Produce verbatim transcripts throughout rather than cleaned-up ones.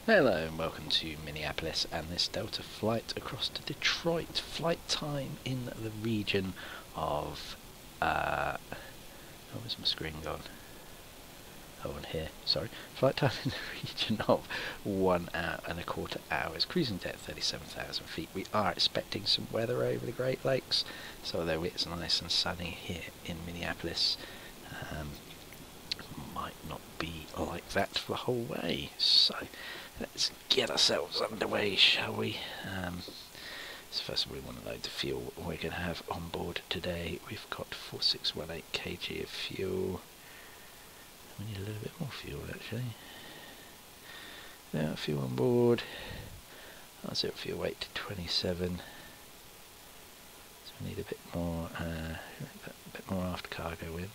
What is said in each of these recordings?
Hello and welcome to Minneapolis and this Delta flight across to Detroit. Flight time in the region of, uh, oh, where's my screen gone? Oh, on here, sorry. Flight time in the region of one hour and a quarter hours. Cruising depth thirty-seven thousand feet. We are expecting some weather over the Great Lakes, so although it's nice and sunny here in Minneapolis, um, might not be like that for the whole way. So let's get ourselves underway, shall we? Um, so first of all, we want to load the fuel we're going to have on board today. We've got four thousand six hundred eighteen kilograms of fuel. We need a little bit more fuel actually. Now fuel on board. That's it, fuel weight to twenty-seven. So we need a bit more, uh, a bit more after cargo in.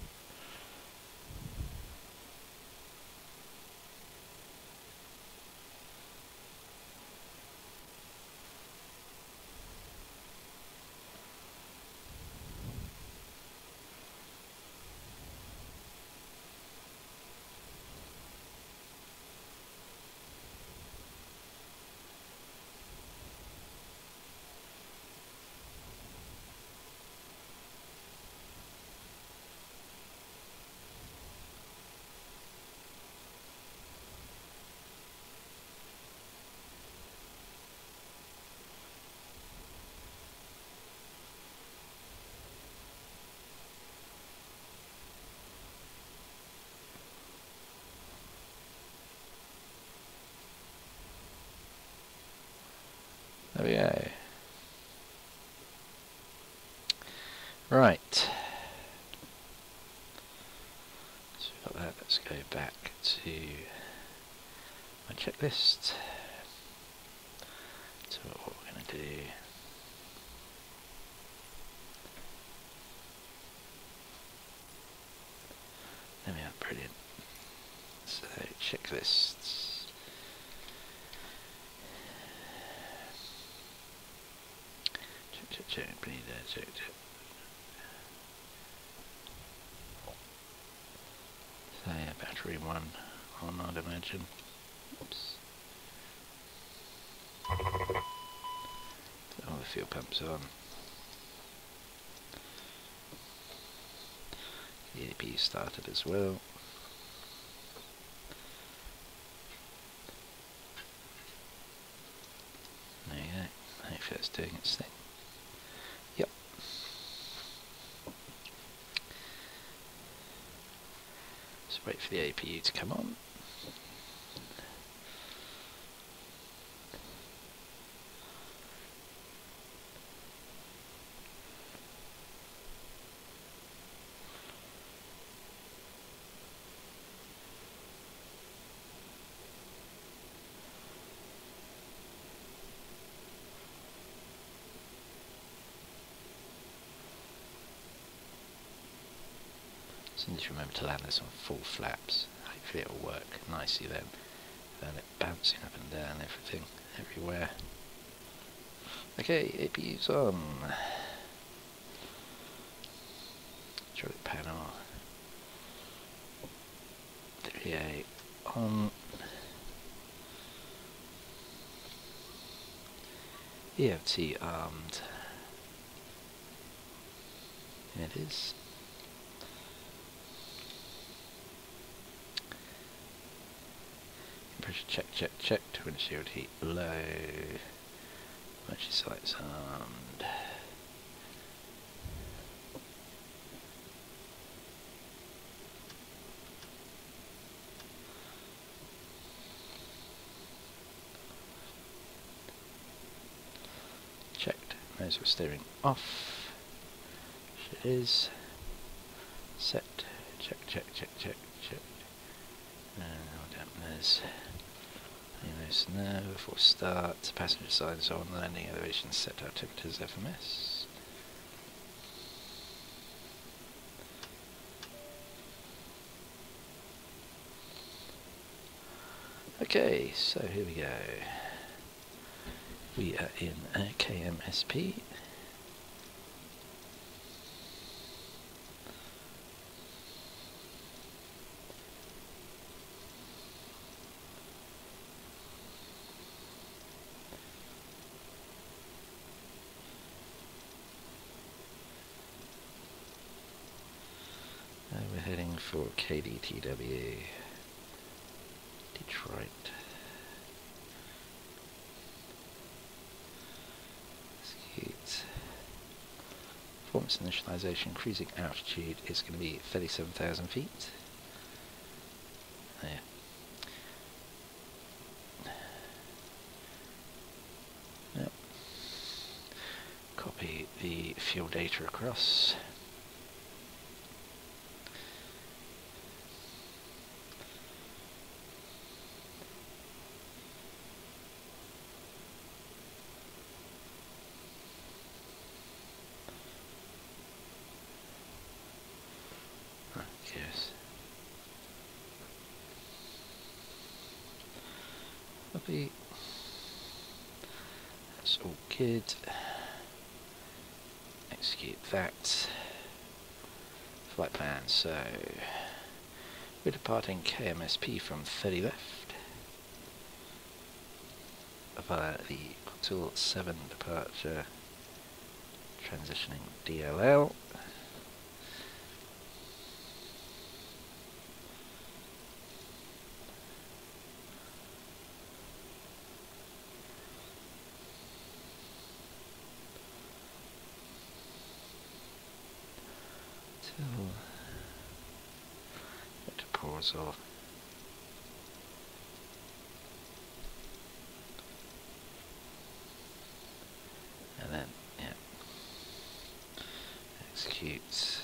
There we go. Right. So we've got that. Let's go back to my checklist. So what we're going to do. There we are, brilliant. So checklists. Check, check, check, bleed there, check, check. So yeah, battery one on, I'd imagine. Oops. So all the fuel pumps on. The A P started as well. There you go. Hopefully it's doing its thing. Yep. Just wait for the A P U to come on. So just remember to land this on full flaps. Hopefully it'll work nicely then. Without it bouncing up and down, everything, everywhere. Okay, A P U's on. Hydraulic panel. three A on. E F T armed. It is. Pressure check, check, check to windshield heat low. Emergency sights armed. Checked. Nose of steering off. Which it is. Set. Check, check, check, check, check. And all dampeners. Anyways, now before start, passenger signs on, landing elevation set altimeters F M S. Okay, so here we go. We are in a K M S P. for K D T W. Detroit. Execute. Performance initialization, cruising altitude is going to be thirty-seven thousand feet. There. Yep. Copy the fuel data across. Yes. Copy. That's all good. Execute that. Flight plan, so we're departing K M S P from thirty left via the Octal seven departure, transitioning D L L. To pause off. And then, yeah, execute.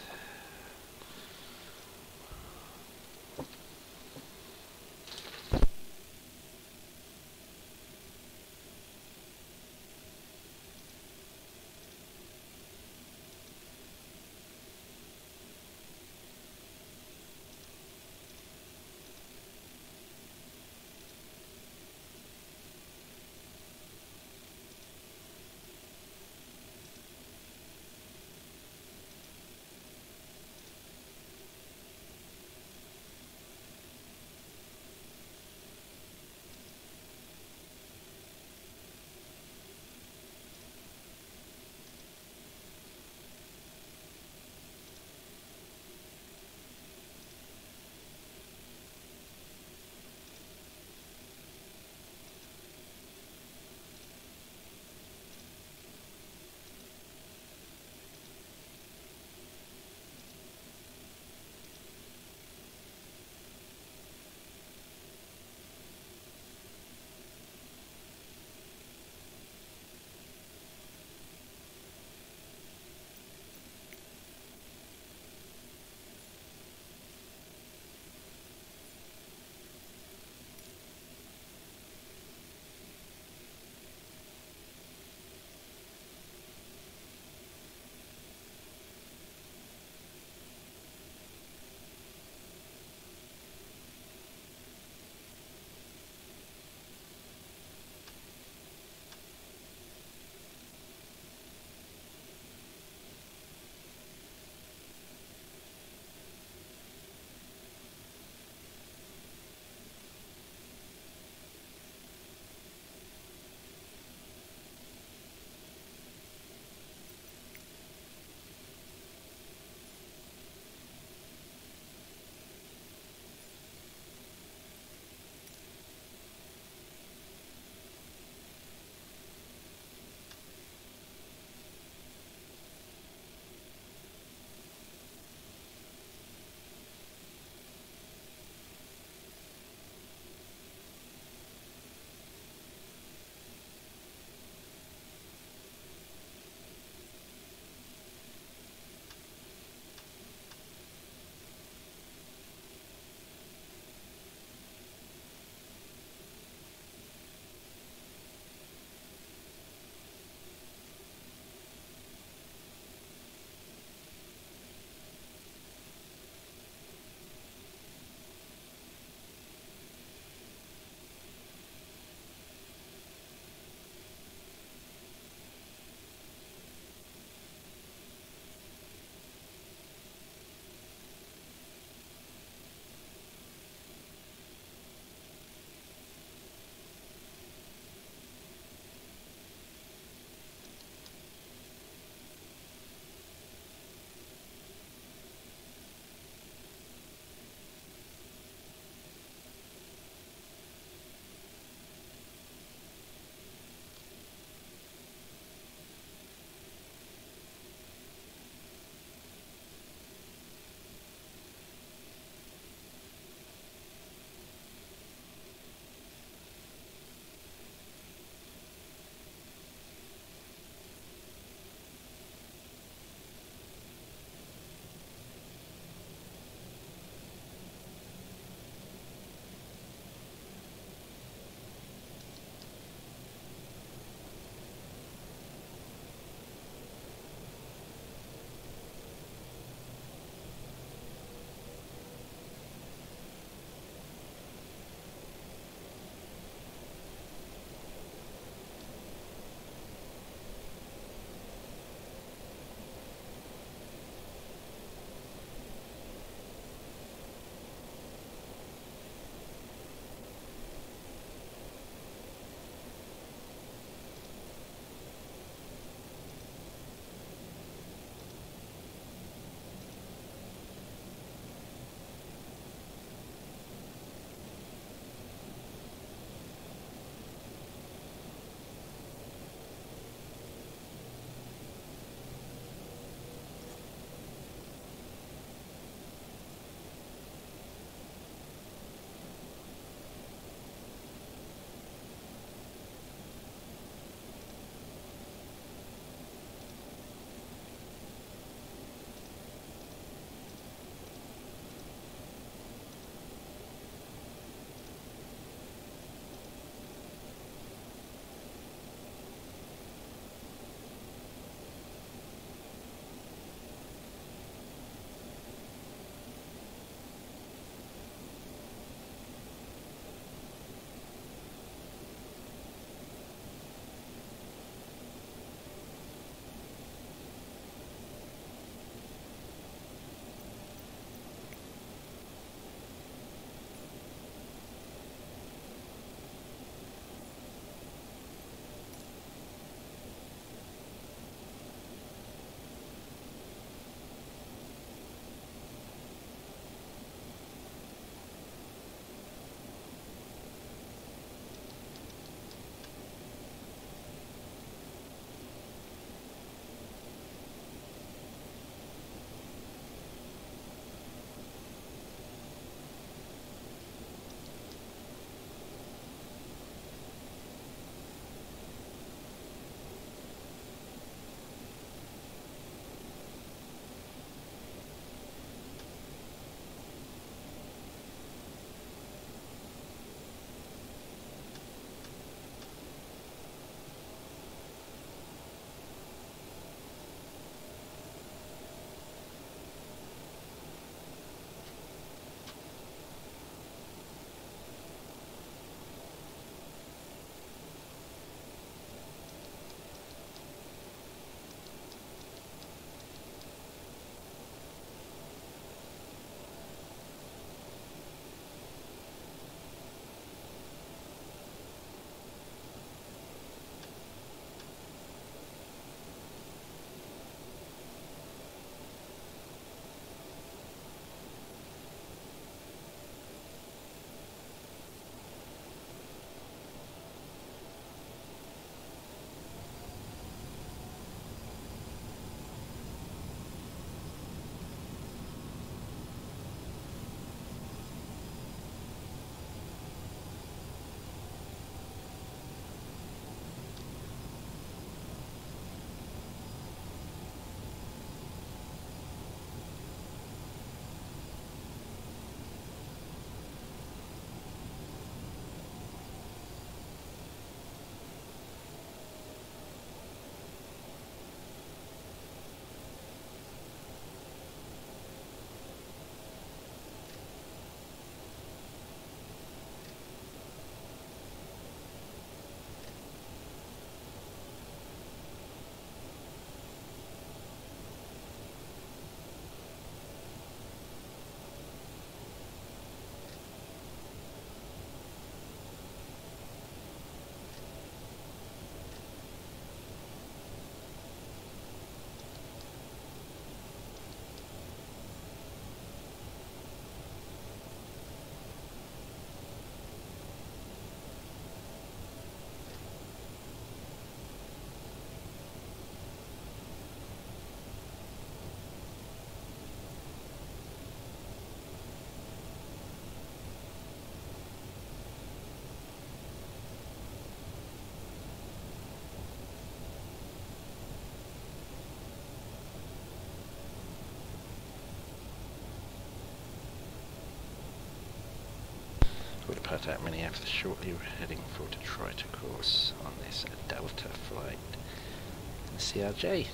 We'll depart out Minneapolis shortly. We're heading for Detroit, of course, on this Delta flight in the C R J.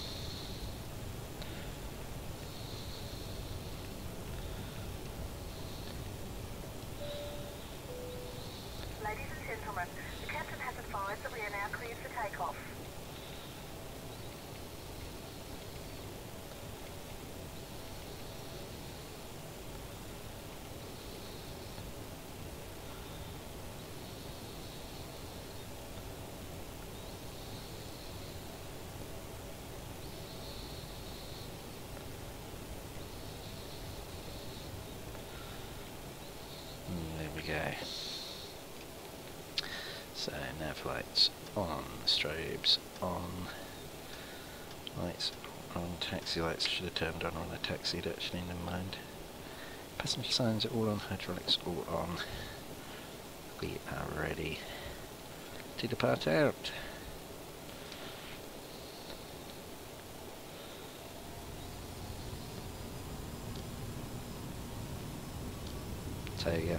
Ladies and gentlemen, the captain has advised that we are now cleared for takeoff. Go. So nav lights on, strobes on, lights on, taxi lights should have turned on when I taxied actually, never mind. Passenger signs are all on, hydraulics all on. We are ready to depart out. So yeah.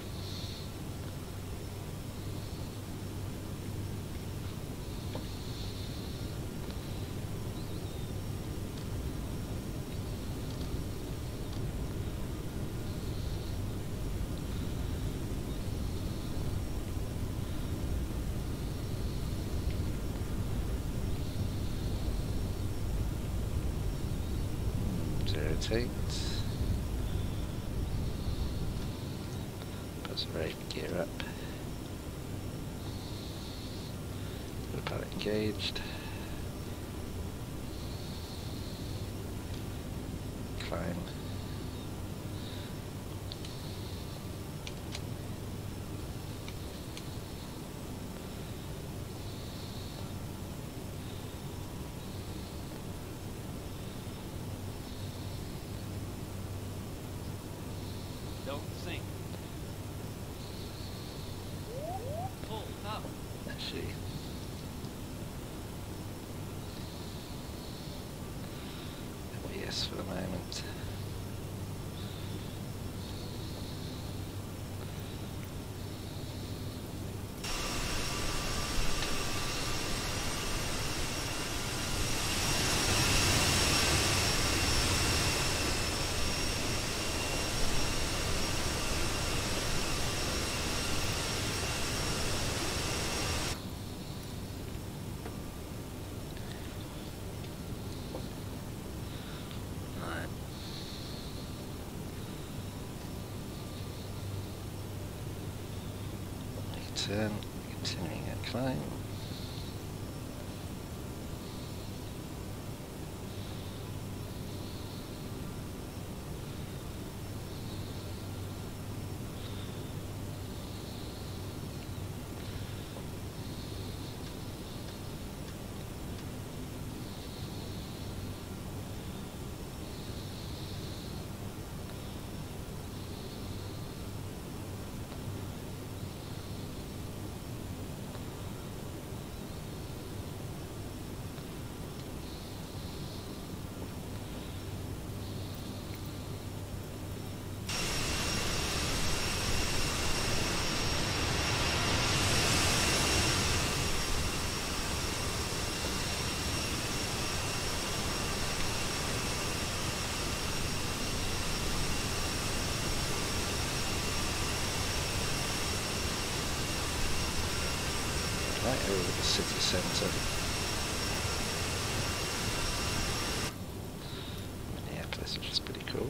Rotate. Press right gear up. Autopilot engaged. Climb. Don't sink. Pull up. Actually, yes for the moment. Turn, continuing a climb. Right over the city centre. Minneapolis, which is pretty cool.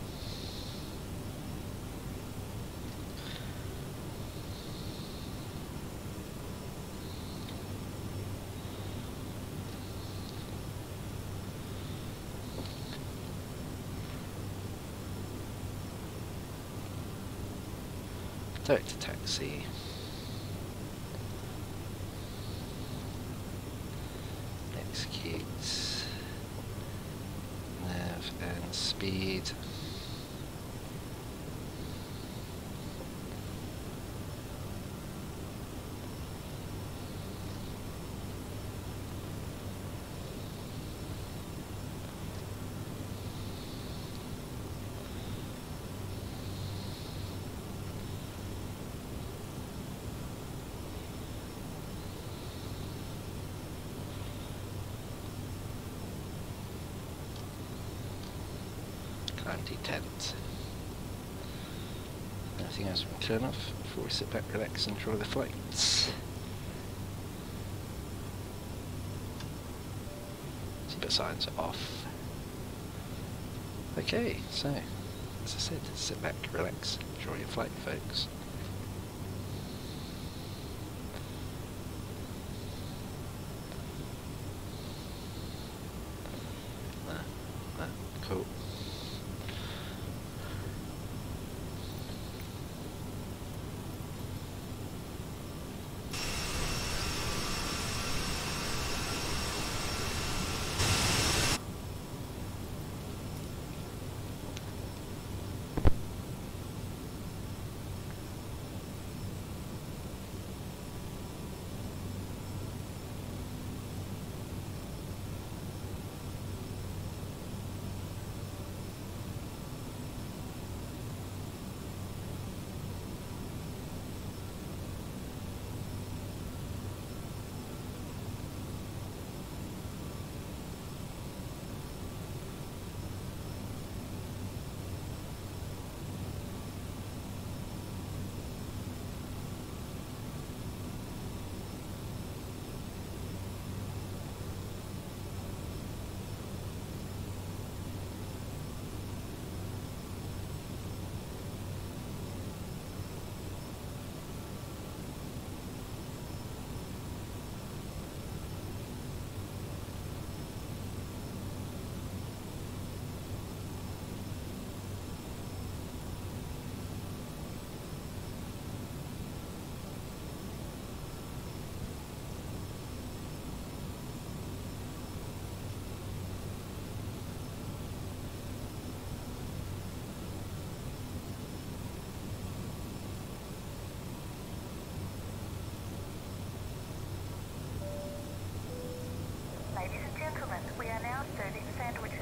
Direct taxi. Execute. Nav and speed. tidy tent. Anything else we can turn off before we sit back, relax, and enjoy the flights? Seatbelt signs are off. Okay, so as I said, sit back, relax, enjoy your flight, folks. Uh, uh, cool. Ladies and gentlemen, we are now serving sandwiches.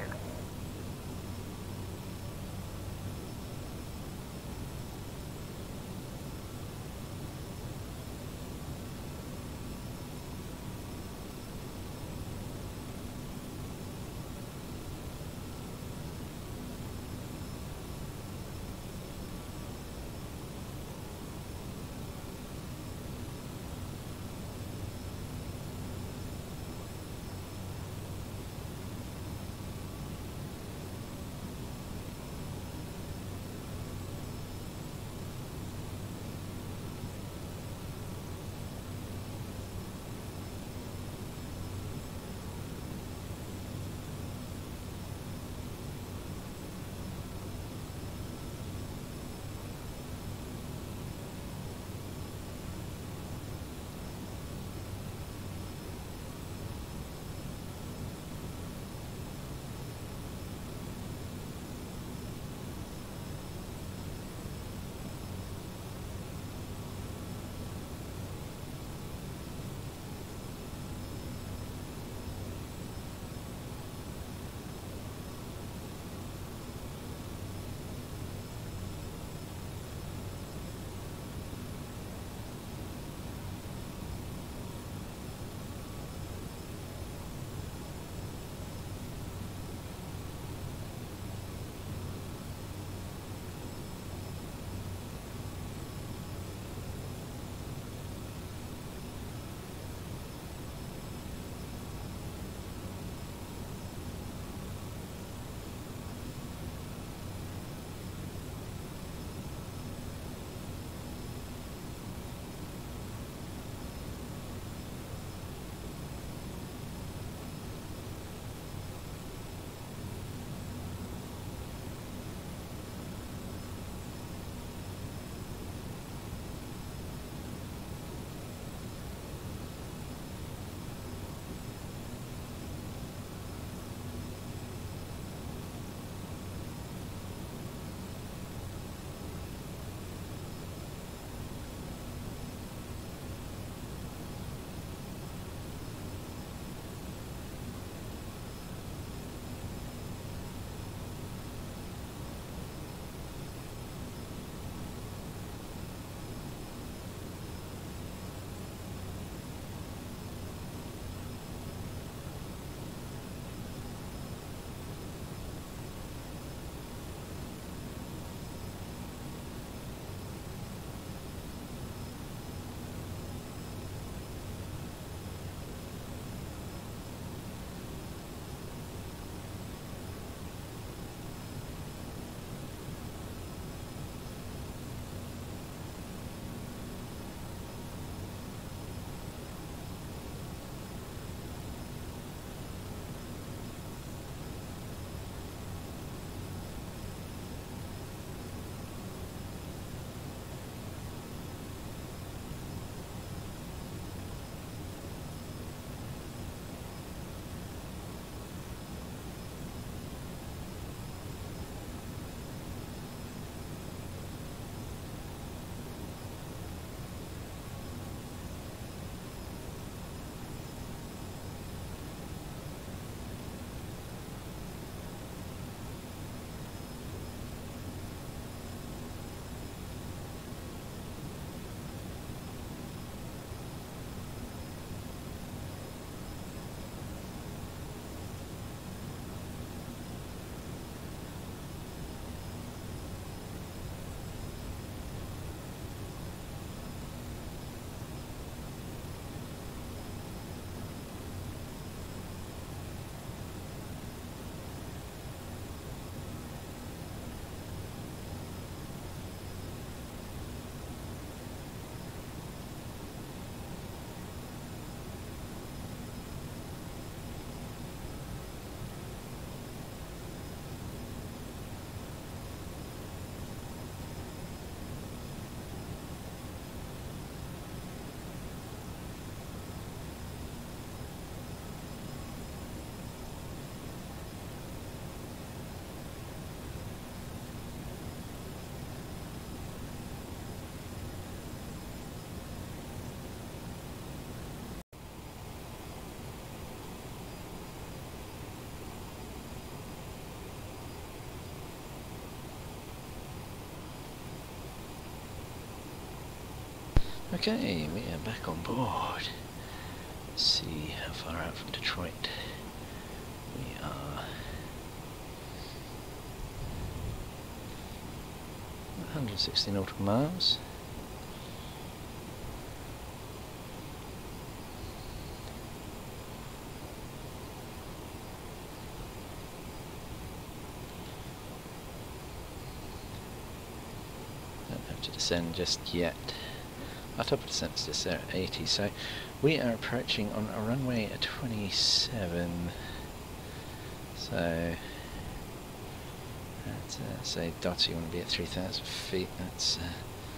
Okay, we are back on board. Let's see how far out from Detroit we are. one hundred sixty nautical miles. Don't have to descend just yet. Our top of descent is just there at eighty, so we are approaching on a runway at twenty-seven. So let's uh, say Dotty, you want to be at three thousand feet. That's uh,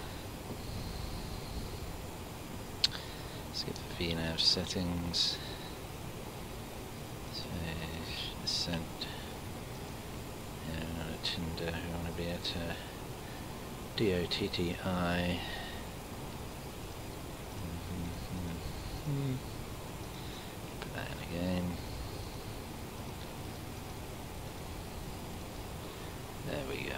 let's get the V nav settings. So descent. Yeah, we're not at Tinder. We want to be at uh, D O T T I. Mm-hmm. Put that in again. There we go.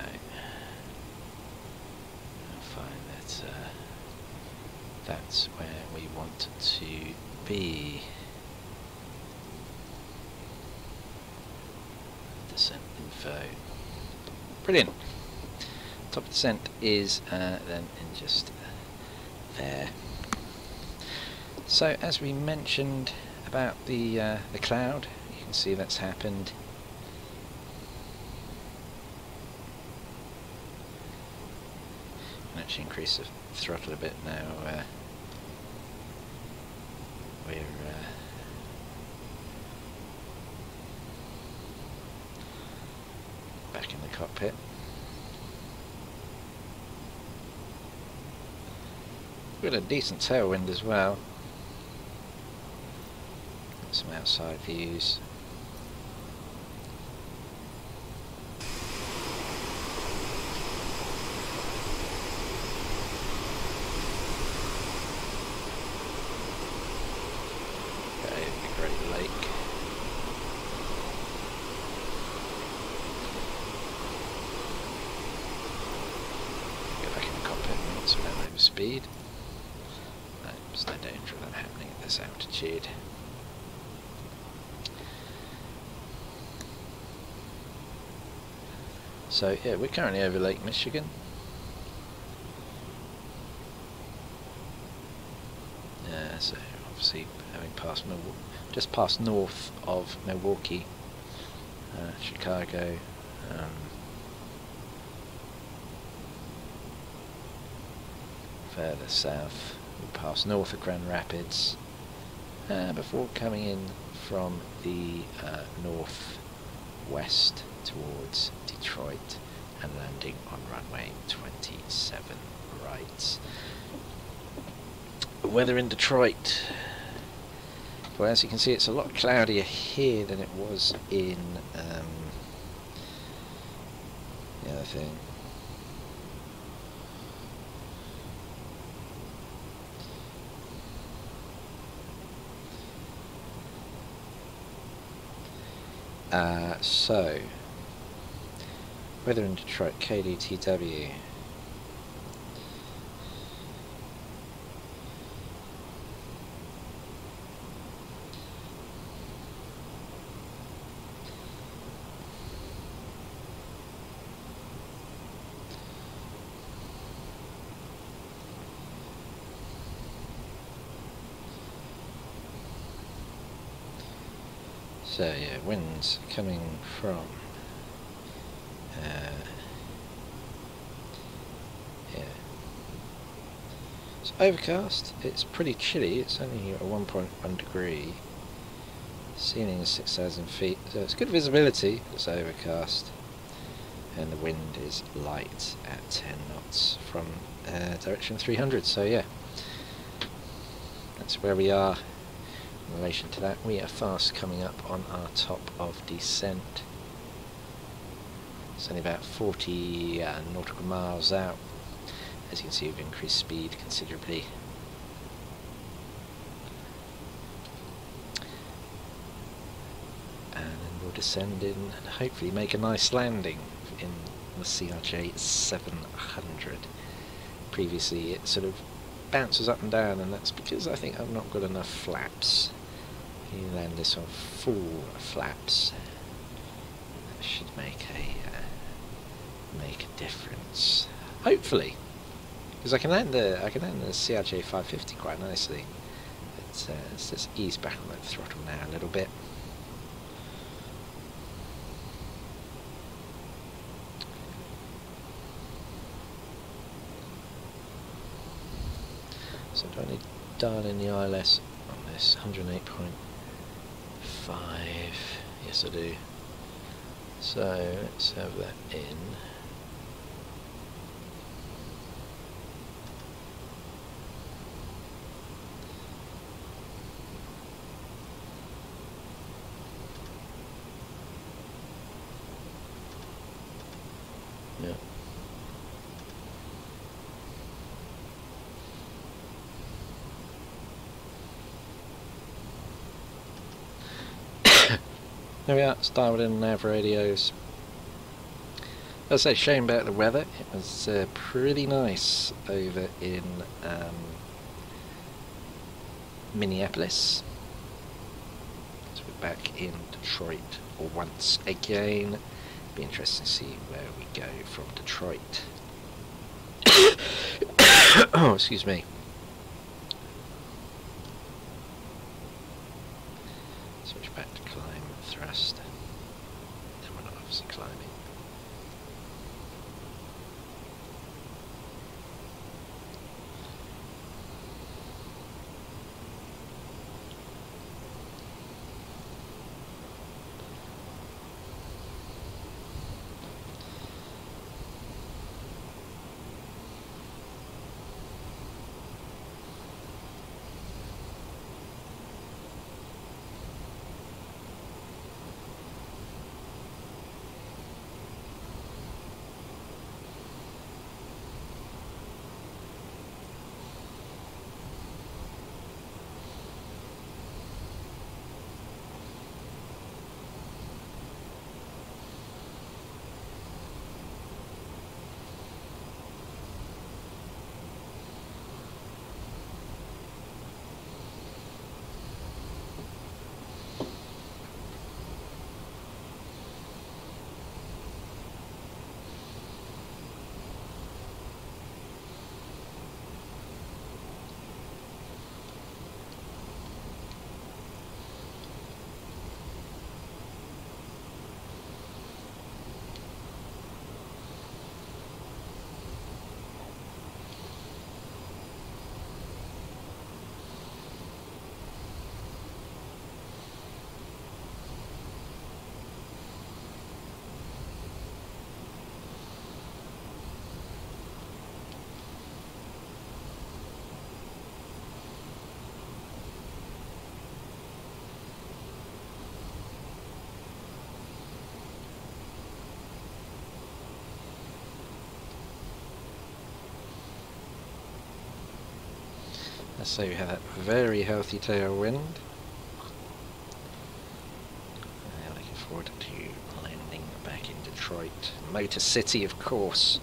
I'll find that uh, that's where we want to be. Descent info. Brilliant. Top descent is uh, then in just there. So as we mentioned about the uh, the cloud, you can see that's happened. Can actually increase the throttle a bit now. Uh, we're uh, back in the cockpit. We've got a decent tailwind as well. Some outside views. Okay, the Great Lake. Get back in the cockpit and not so over speed. No, there's no danger of that happening at this altitude. So yeah, we're currently over Lake Michigan. Yeah, so obviously having passed Mil just past north of Milwaukee, uh, Chicago. Um, further south, we pass north of Grand Rapids uh, before coming in from the uh, northwest towards Detroit and landing on runway twenty-seven right. Weather in Detroit. Well, as you can see, it's a lot cloudier here than it was in um, the other thing. Uh, so, weather in Detroit, K D T W. So yeah, winds coming from uh, yeah. It's overcast. It's pretty chilly. It's only at one point one degree. Ceiling is six thousand feet, so it's good visibility. It's overcast, and the wind is light at ten knots from uh, direction three hundred. So yeah, that's where we are. In relation to that, we are fast coming up on our top of descent. It's only about forty uh, nautical miles out. As you can see, we've increased speed considerably. And then we'll descend in and hopefully make a nice landing in the C R J seven hundred. Previously it sort of bounces up and down, and that's because I think I've not got enough flaps. If you land this on full flaps, that should make a uh, make a difference. Hopefully, because I can land the I can land the C R J five fifty quite nicely. Let's, uh, let's just ease back on that throttle now a little bit. So do I need to dial in the I L S on this? one oh eight point five. Yes, I do. So let's have that in. Yeah. There we are, it's dialed in nav radios. As I say, shame about the weather. It was uh, pretty nice over in um, Minneapolis. So we're back in Detroit once again. Be interesting to see where we go from Detroit. Oh, excuse me. Switch back to climb thrust. Then we're not obviously climbing. So you have that very healthy tailwind. And looking forward to landing back in Detroit. Motor City, of course.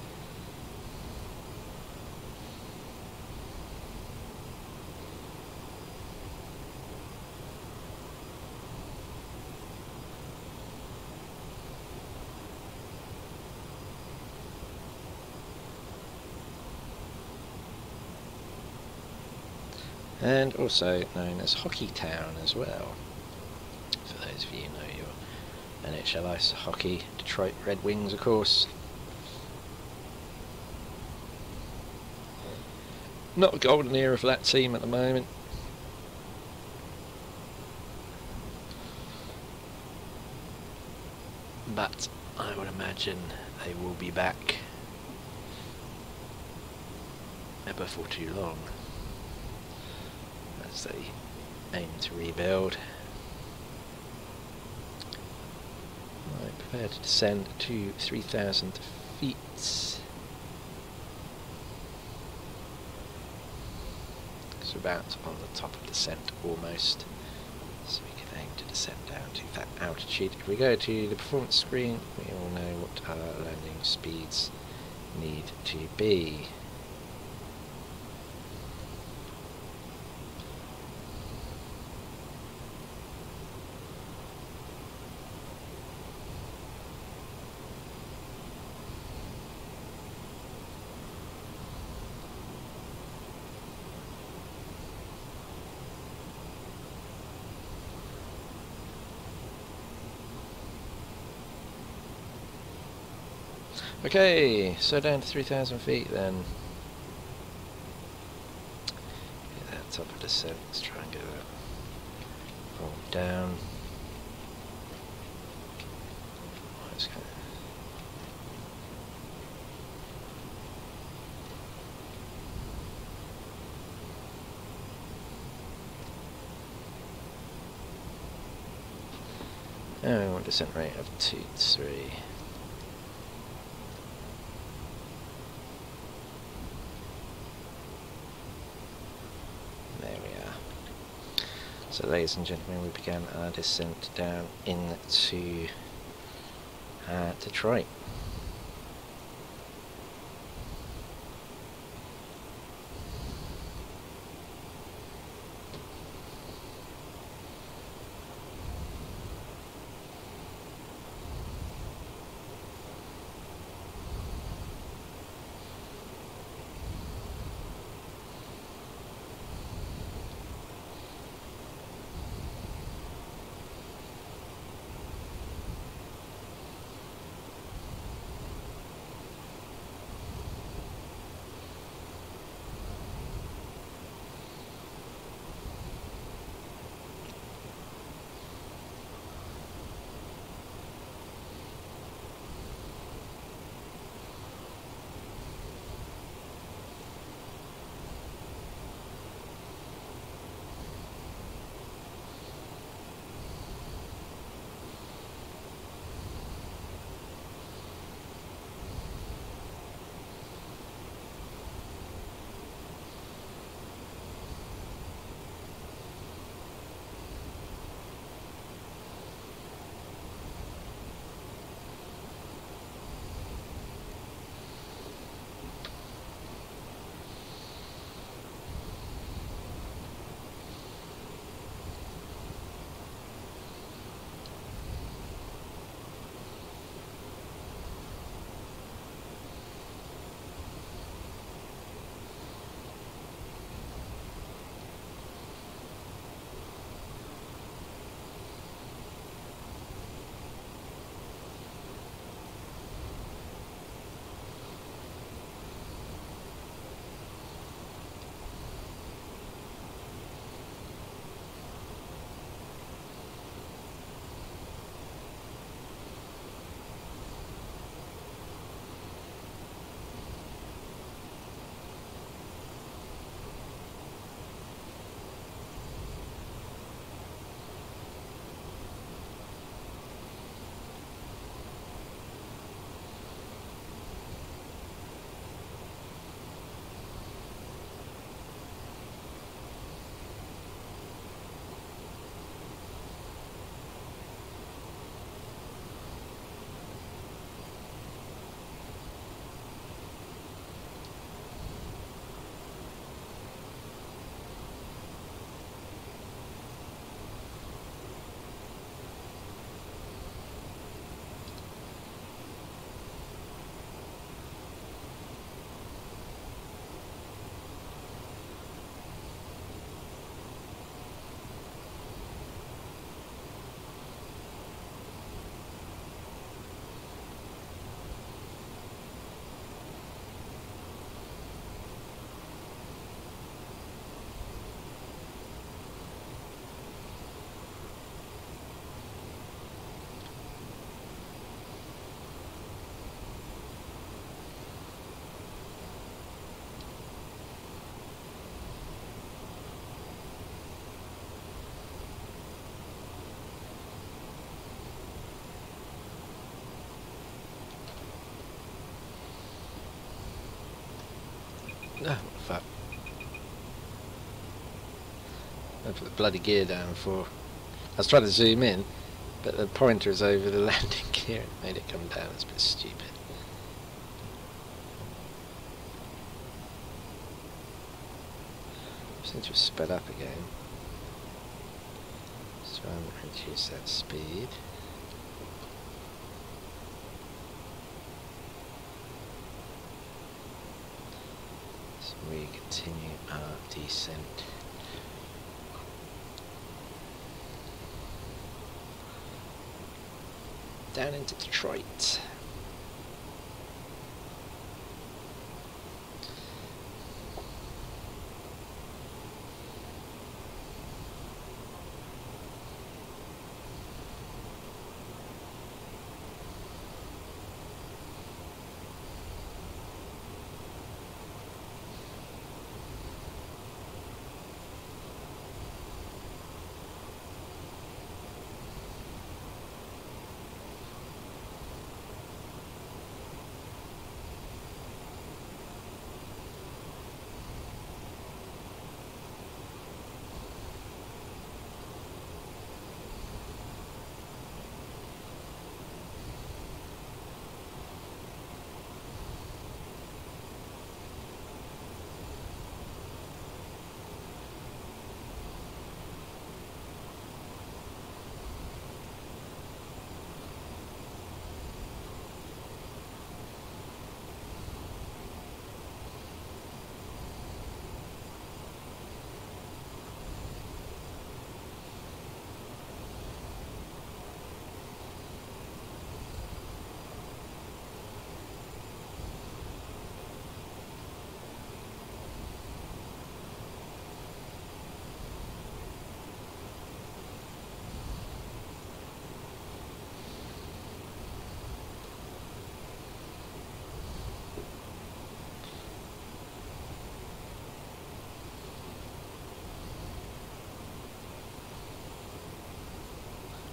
And also known as Hockey Town as well. For those of you who know your N H L ice hockey, Detroit Red Wings, of course. Not a golden era for that team at the moment. But I would imagine they will be back before too long, as they aim to rebuild. Right, prepare to descend to three thousand feet. So about on the top of descent almost. So we can aim to descend down to that altitude. If we go to the performance screen, we all know what our landing speeds need to be. Okay, so down to three thousand feet then. Get that top of descent, let's try and get that roll down. Let's go. And we want descent rate of two three. There we are. So ladies and gentlemen, we began our descent down into uh, Detroit. Oh, fuck. I put the bloody gear down for... I was trying to zoom in, but the pointer is over the landing gear. It made it come down. It's a bit stupid. Since we're sped up again, let's try and reduce that speed. So we continue our descent. Down into Detroit.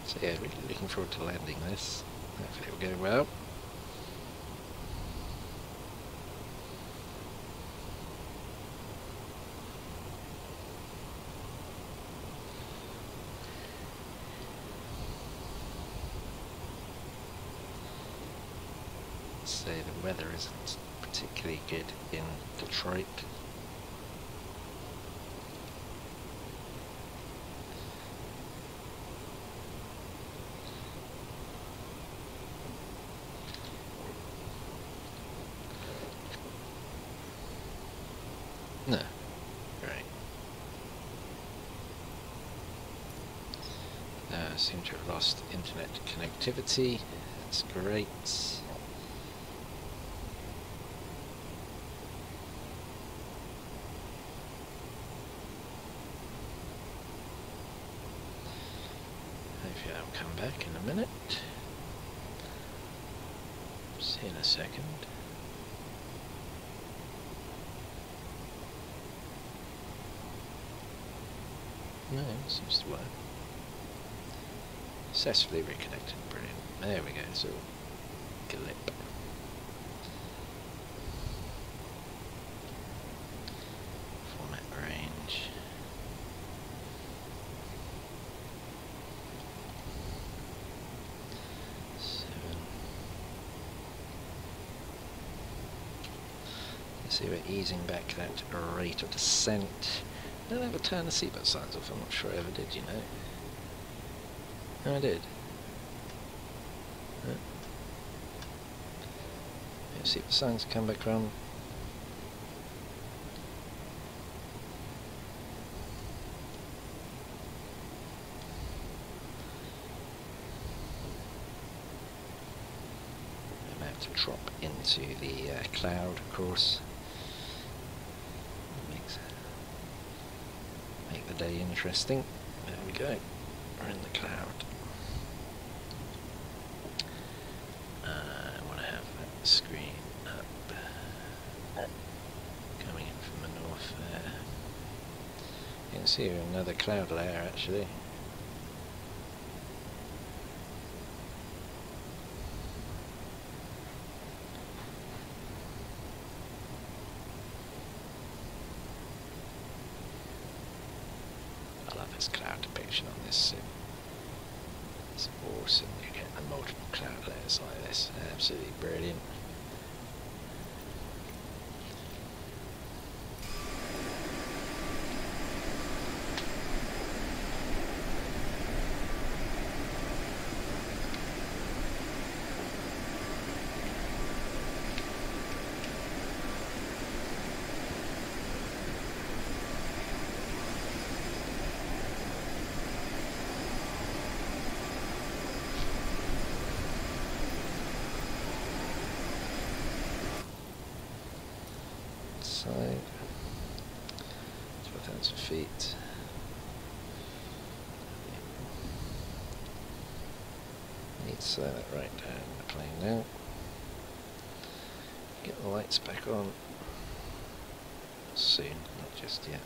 So yeah, really looking forward to landing this. Hopefully it will go well. So the weather isn't particularly good in Detroit. No. Right. Uh, seem to have lost internet connectivity. That's great. Hopefully I'll come back in a minute. See you in a second. No, it seems to work. Successfully reconnected, brilliant. There we go, so glip. Format range. Seven. You see we're easing back that rate of descent. I don't ever turn the seatbelt signs off, I'm not sure I ever did, you know. No, I did. Yeah. Yeah, seatbelt signs come back round. I'm about to drop into the uh, cloud, of course. Makes make the day interesting. There we go. We're in the cloud. Uh, I want to have that screen up. Coming in from the north there. You can see another cloud layer actually. I love this cloud depiction on this sim. It's awesome. You get the multiple cloud layers like this. Absolutely brilliant. Side, twelve thousand feet. Need to slow that right down the plane now. Get the lights back on soon, not just yet.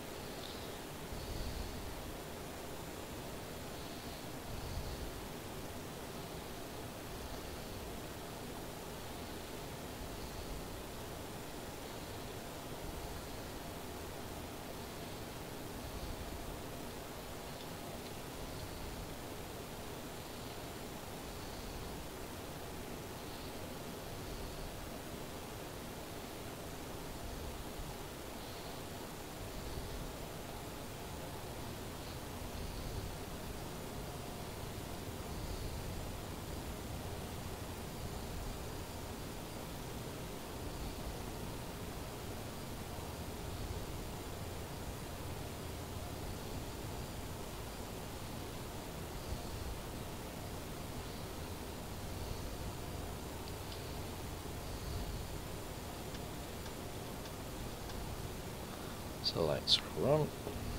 So the lights are on.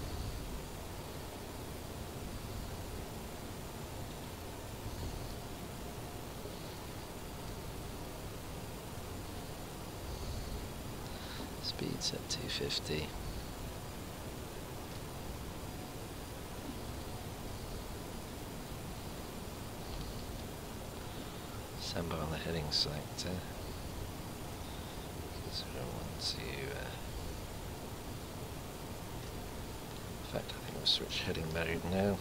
Speed's at two fifty. Stand by on the heading selector. So I want to. Uh, in fact, I think we'll switch heading mode now.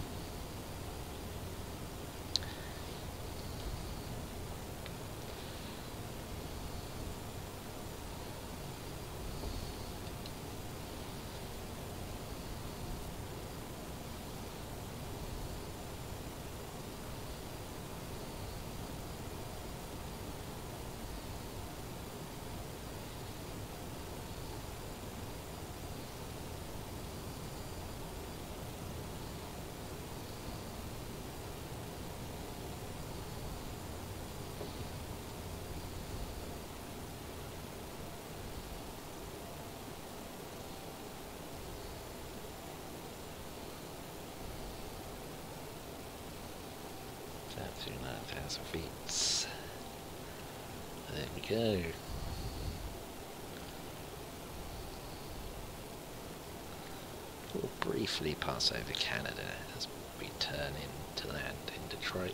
nine thousand feet. There we go. We'll briefly pass over Canada as we turn in to land in Detroit.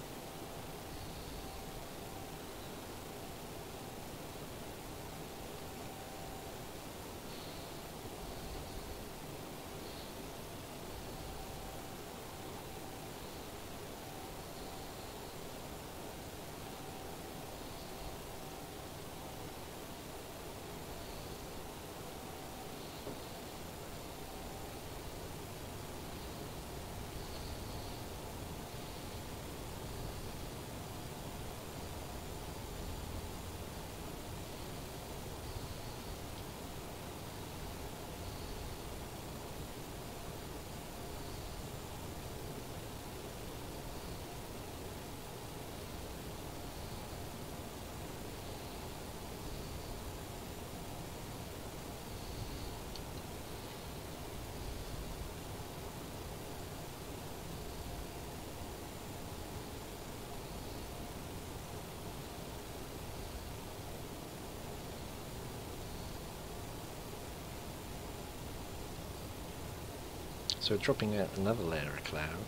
So we're dropping out another layer of cloud.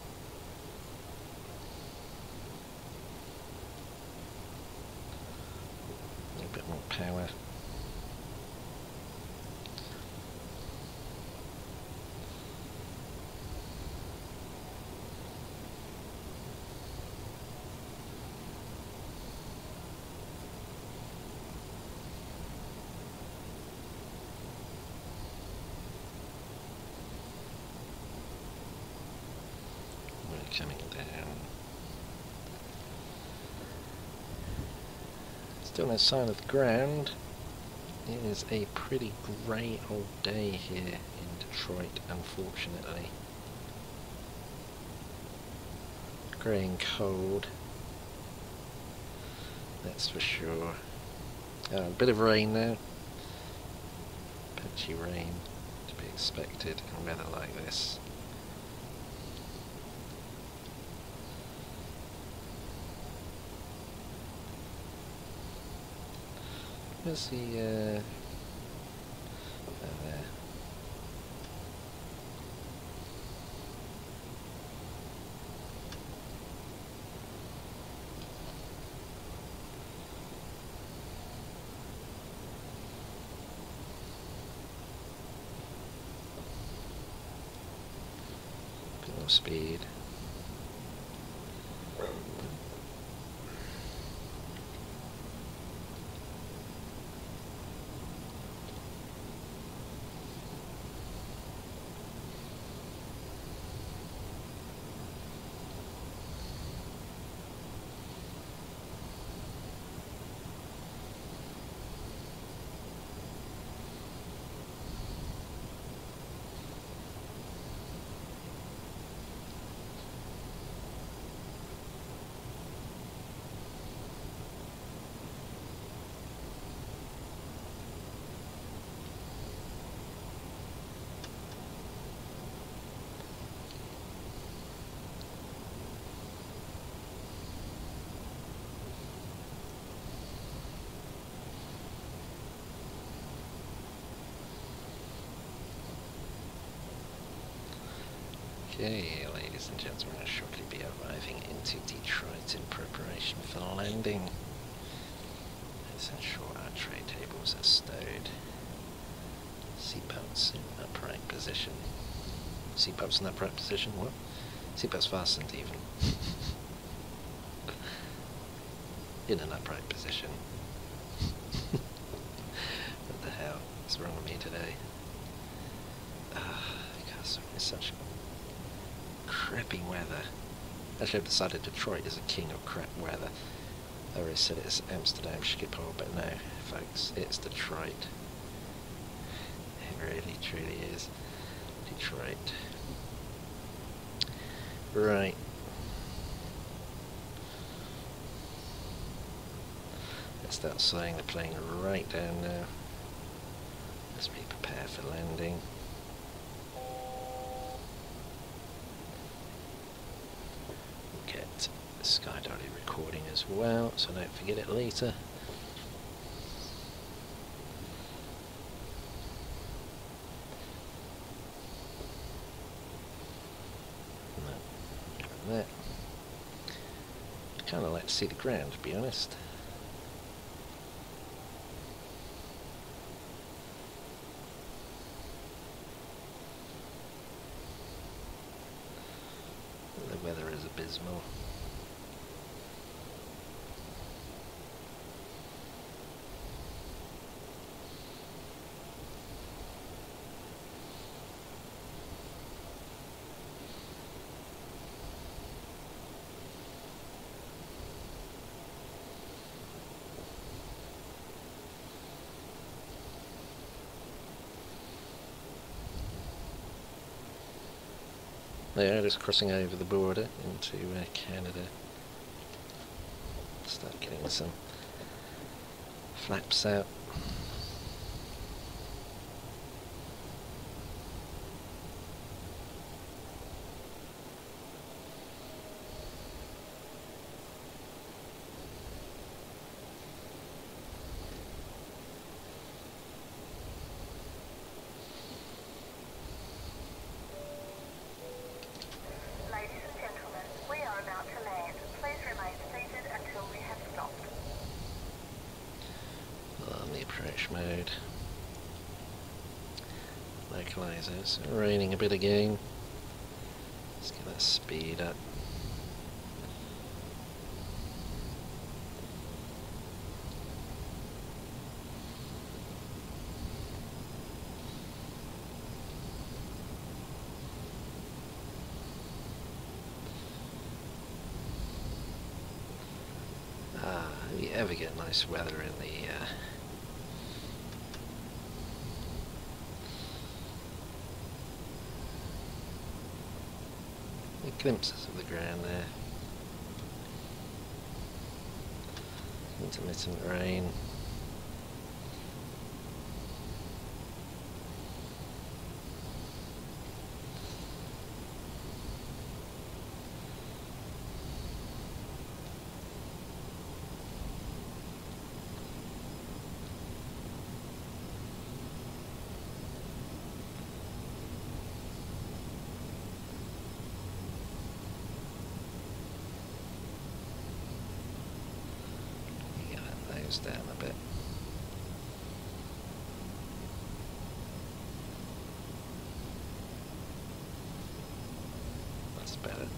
A little bit more power. Coming down. Still no sign of the ground. It is a pretty grey old day here in Detroit, unfortunately. Grey and cold. That's for sure. Uh, a bit of rain now. Patchy rain to be expected in weather like this. Where's the, uh, oh, there. Bit more speed. Okay, ladies and gentlemen, I'll shortly be arriving into Detroit in preparation for landing. Let's ensure our tray tables are stowed. Seatbelts in upright position. Seatbelts in upright position? What? Seatbelts fastened even. In an upright position. What the hell is wrong with me today? Ah, because it's such crappy weather. Actually, I've decided Detroit is a king of crap weather. I always said it's Amsterdam, Schiphol, but no, folks, it's Detroit. It really, truly is Detroit. Right. Let's start slowing the plane right down now. Let's be prepared for landing. Get Sky Dolly recording as well, so don't forget it later. No, that. I'd kind of like to see the ground, to be honest. The weather is abysmal. There, just crossing over the border into uh, Canada. Start getting some flaps out. Ladies and gentlemen, we are about to land. Please remain seated until we have stopped. On the approach mode. Localizers. Raining a bit again. Let's get that speed up. Ah, you ever get nice weather in the uh, the glimpses of the ground there. Intermittent rain. Get that nose down a bit. That's better.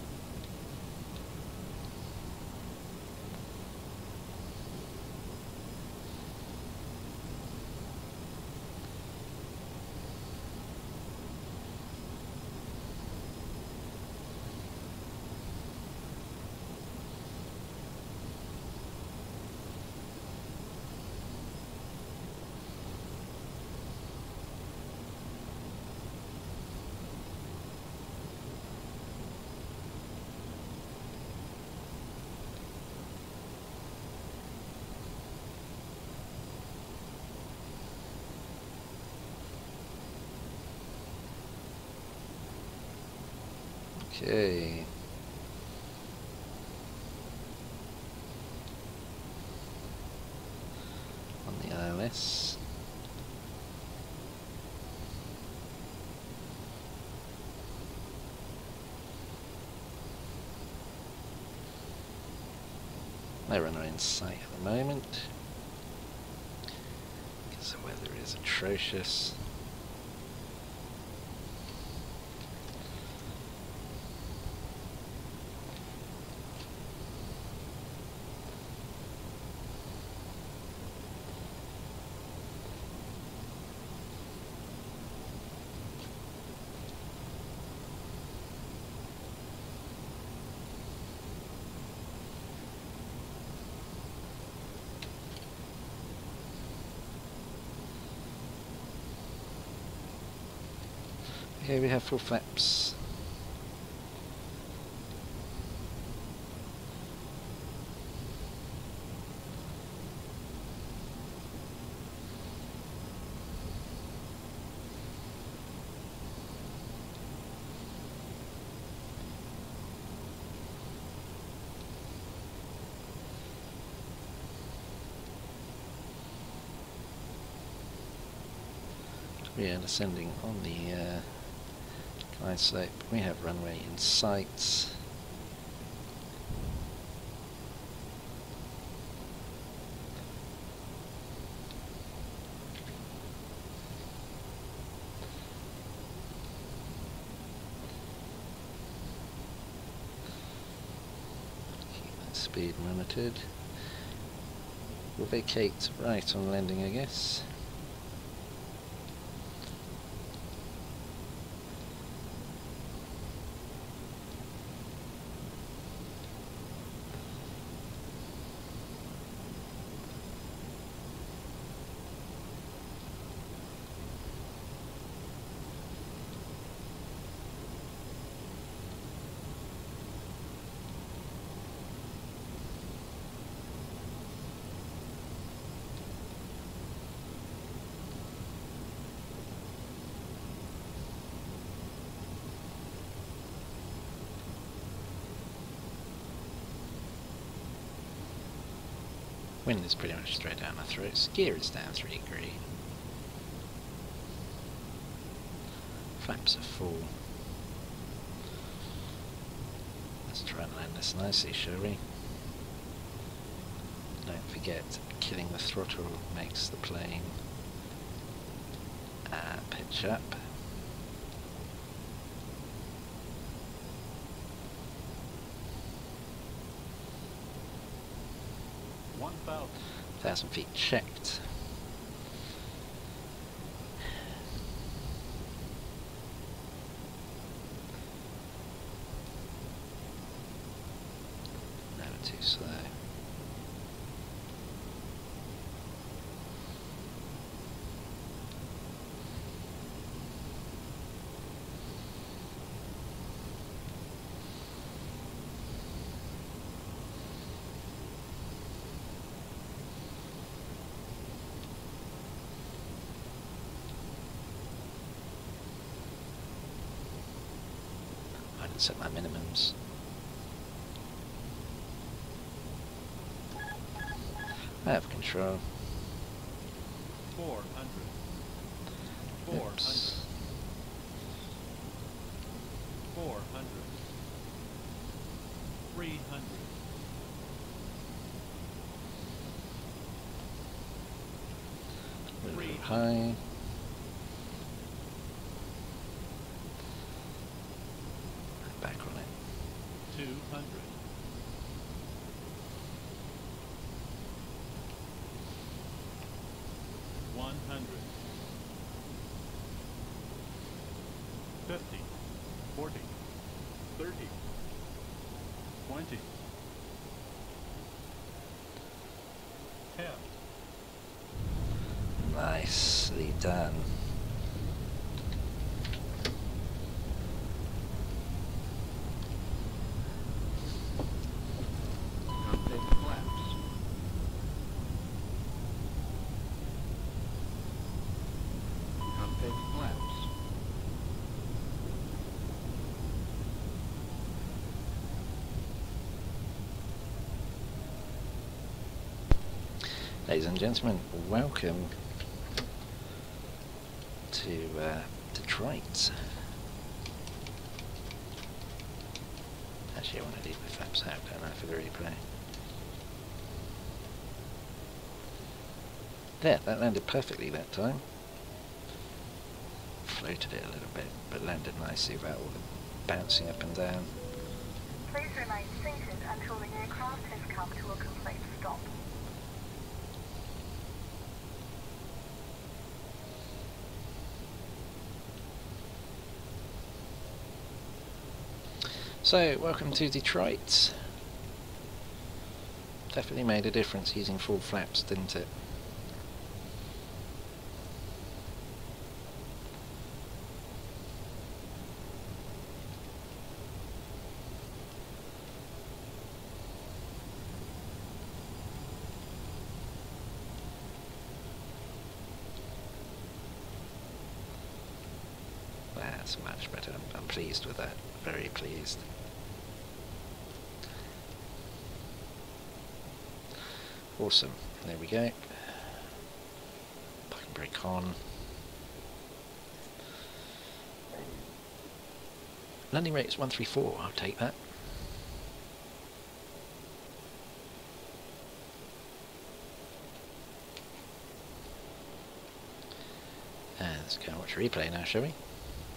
Okay. On the I L S. No runway in sight at the moment, because the weather is atrocious. Okay, we have full flaps. We are descending on the uh, glide slope. We have runway in sight. Keep that speed monitored. We'll vacate right on landing, I guess. Wind is pretty much straight down my throat. Gear is down three degree. Flaps are full. Let's try and land this nicely, shall we? Don't forget, killing the throttle makes the plane uh, pitch up. one thousand. Thousand feet checked. Never too slow. I didn't set my minimums. I have control. four hundred. four hundred. Oops. four hundred. three hundred. A little Three. high. Back on it. two hundred. one hundred. fifty. forty. thirty. twenty. ten. Nicely done. Cockpit flaps. Cockpit flaps. Ladies and gentlemen, welcome to uh, Detroit. Actually, I want to leave the flaps out, don't I, for the replay? There, that landed perfectly that time. Floated it a little bit, but landed nicely without all the bouncing up and down. Please remain seated until the aircraft has come to a complete stop. So, welcome to Detroit. Definitely made a difference using full flaps, didn't it? That's much better. I'm, I'm pleased with that. Very pleased. Awesome. There we go. Parking brake on. Landing rate is one three four. I'll take that. And let's go and watch a replay now, shall we?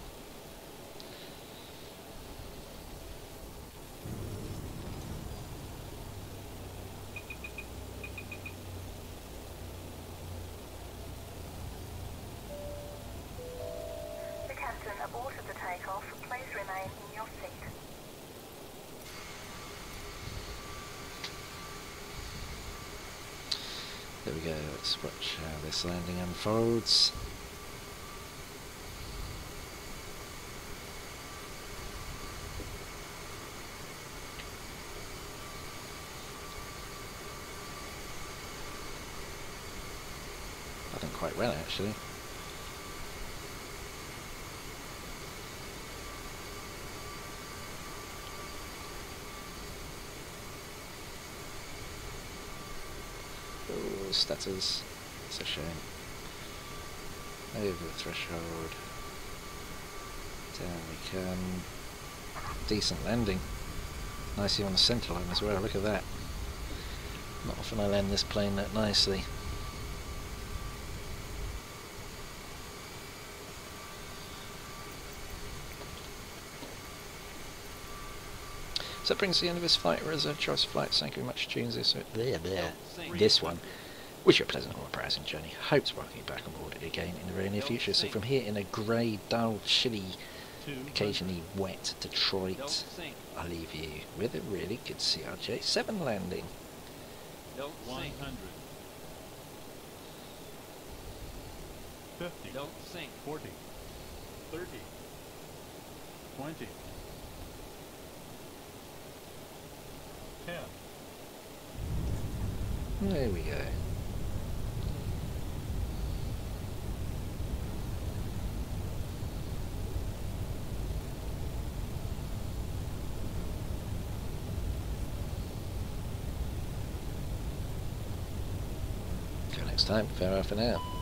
The captain aborted the takeoff. Please remain in your seat. There we go. Let's watch how this landing unfolds. I think quite well, actually. Oh, stutters. It's a shame. Over the threshold. Down we come. Decent landing. Nicely on the centre line as well, look at that. Not often I land this plane that nicely. So that brings the end of this flight. Reserve choice flights. Thank you very much for tuning this. There, there. This one. Wish you a pleasant and browsing journey. Hope to welcome you back on board again in the very near future. So from here in a grey, dull, chilly, occasionally wet Detroit, I leave you with a really good C R J seven landing. Don't one hundred. fifty. Don't sink. forty. thirty. twenty. ten. There we go. Till next time, farewell for now.